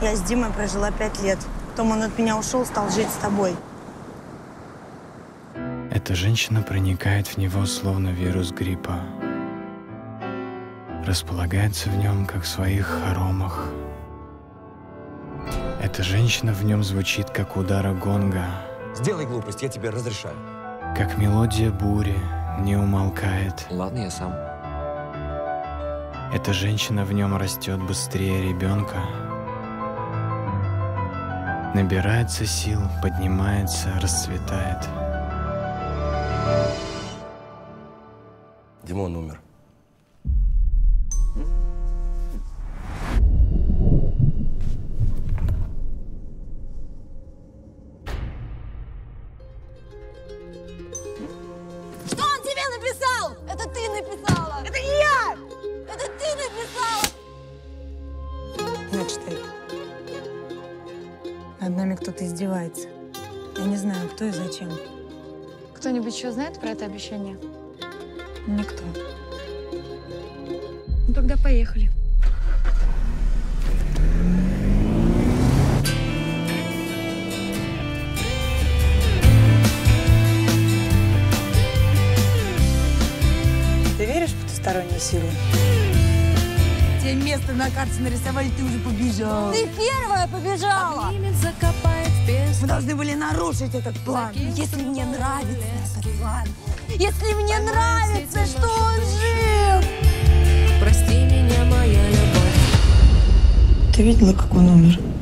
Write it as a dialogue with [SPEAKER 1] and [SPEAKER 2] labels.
[SPEAKER 1] Я с Димой прожила 5 лет. Потом он от меня ушел, стал жить с тобой.
[SPEAKER 2] Эта женщина проникает в него, словно вирус гриппа. Располагается в нем, как в своих хоромах. Эта женщина в нем звучит, как удара гонга.
[SPEAKER 3] Сделай глупость, я тебе разрешаю.
[SPEAKER 2] Как мелодия бури не умолкает.
[SPEAKER 3] Ладно, я сам.
[SPEAKER 2] Эта женщина в нем растет быстрее ребенка. Набирается сил, поднимается, расцветает.
[SPEAKER 3] Димон умер.
[SPEAKER 4] Что он тебе написал? Это ты написала. Это не я. Это ты написала.
[SPEAKER 1] На, читай. Над нами кто-то издевается. Я не знаю, кто и зачем.
[SPEAKER 5] Кто-нибудь еще знает про это обещание?
[SPEAKER 1] Никто.
[SPEAKER 5] Ну тогда поехали.
[SPEAKER 1] Ты веришь в потусторонние силы? Тебе место на карте нарисовали, ты уже побежал.
[SPEAKER 4] Ты первая побежала.
[SPEAKER 1] Мы должны были нарушить этот план.
[SPEAKER 4] Если мне нравится этот план. Если мне нравится, что он жив.
[SPEAKER 6] Прости меня, моя любовь.
[SPEAKER 1] Ты видела, как он умер?